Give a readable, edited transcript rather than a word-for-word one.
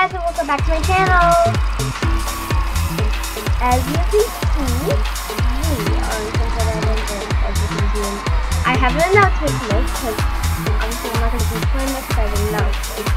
guys, and welcome back to my channel. As you can see, we are in some sort of event, as you can see. I have an announcement to make because obviously I'm not going to be playing this, but I have an announcement.